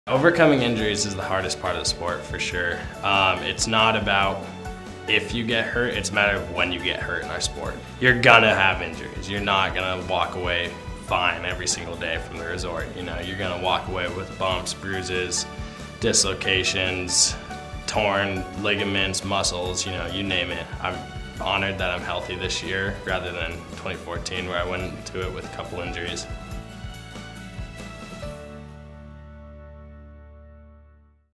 Overcoming injuries is the hardest part of the sport for sure. It's not about if you get hurt, it's a matter of when you get hurt in our sport. You're gonna have injuries. You're not gonna walk away fine every single day from the resort. You know, you're gonna walk away with bumps, bruises, dislocations, torn ligaments, muscles, you know, you name it. I'm honored that I'm healthy this year rather than 2014 where I went into it with a couple injuries.